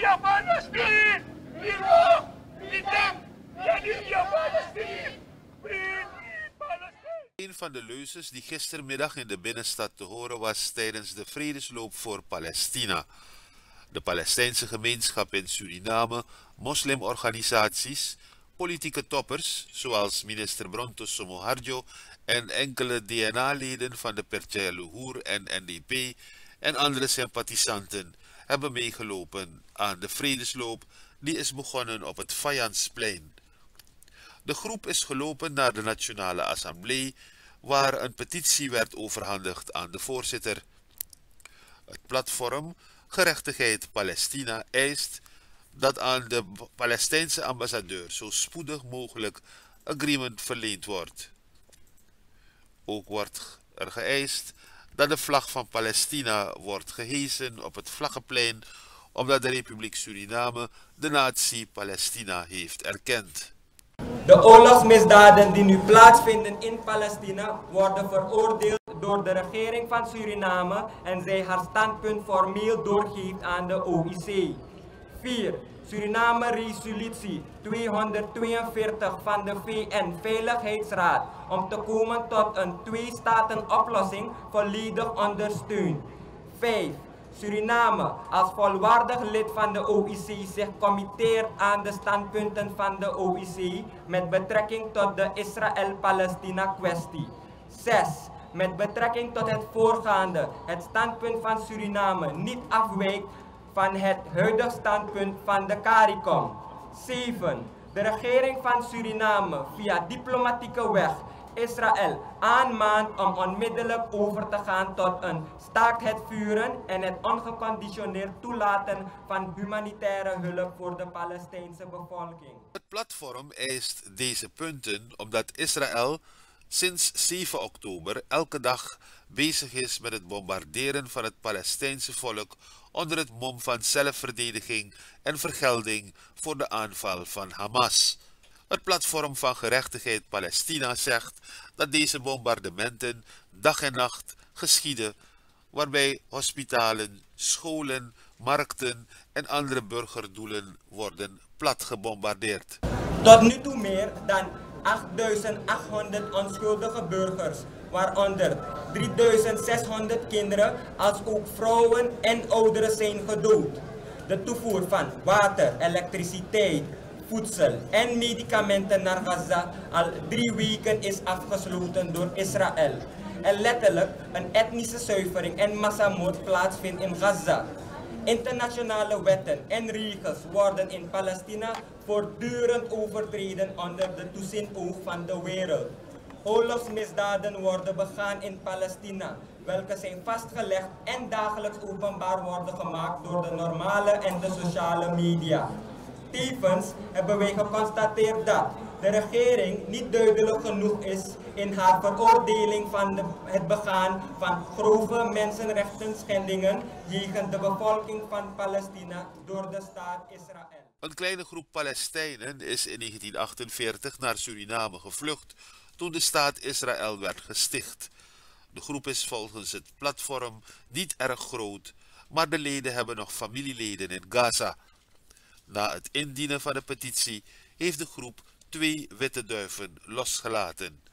Palestine! Irak! Irak! Jadidiyah Palestine! Free Palestine! Een van de leuses die gistermiddag in de binnenstad te horen was tijdens de vredesloop voor Palestina. De Palestijnse gemeenschap in Suriname, moslimorganisaties, politieke toppers zoals minister Brontos Somoharjo en enkele DNA-leden van de Partij Luhur en NDP en andere sympathisanten hebben meegelopen aan de vredesloop die is begonnen op het Vijansplein. De groep is gelopen naar de Nationale Assemblée, waar een petitie werd overhandigd aan de voorzitter. Het platform Gerechtigheid Palestina eist dat aan de Palestijnse ambassadeur zo spoedig mogelijk agreement verleend wordt. Ook wordt er geëist dat de vlag van Palestina wordt gehesen op het vlaggenplein, omdat de Republiek Suriname de natie Palestina heeft erkend. De oorlogsmisdaden die nu plaatsvinden in Palestina worden veroordeeld door de regering van Suriname en zij haar standpunt formeel doorgeeft aan de OIC. 4. Suriname resolutie 242 van de VN-veiligheidsraad om te komen tot een twee-staten-oplossing volledig ondersteunt. 5. Suriname als volwaardig lid van de OIC zich committeert aan de standpunten van de OIC met betrekking tot de Israël-Palestina-kwestie. 6. Met betrekking tot het voorgaande, het standpunt van Suriname niet afwijkt van het huidige standpunt van de CARICOM. 7. De regering van Suriname via diplomatieke weg Israël aanmaant om onmiddellijk over te gaan tot een staakt het vuren en het ongeconditioneerd toelaten van humanitaire hulp voor de Palestijnse bevolking. Het platform eist deze punten omdat Israël sinds 7 oktober elke dag bezig is met het bombarderen van het Palestijnse volk onder het mom van zelfverdediging en vergelding voor de aanval van Hamas. Het platform van Gerechtigheid Palestina zegt dat deze bombardementen dag en nacht geschieden, waarbij hospitalen, scholen, markten en andere burgerdoelen worden platgebombardeerd. Tot nu toe meer dan 8.800 onschuldige burgers, waaronder 3.600 kinderen, als ook vrouwen en ouderen zijn gedood. De toevoer van water, elektriciteit, voedsel en medicamenten naar Gaza al 3 weken is afgesloten door Israël. En letterlijk een etnische zuivering en massamoord plaatsvindt in Gaza. Internationale wetten en regels worden in Palestina voortdurend overtreden onder de toezicht van de wereld. Oorlogsmisdaden worden begaan in Palestina, welke zijn vastgelegd en dagelijks openbaar worden gemaakt door de normale en de sociale media. Tevens hebben wij geconstateerd dat de regering niet duidelijk genoeg is in haar veroordeling van het begaan van grove mensenrechtenschendingen tegen de bevolking van Palestina door de staat Israël. Een kleine groep Palestijnen is in 1948 naar Suriname gevlucht toen de staat Israël werd gesticht. De groep is volgens het platform niet erg groot, maar de leden hebben nog familieleden in Gaza. Na het indienen van de petitie heeft de groep 2 witte duiven losgelaten.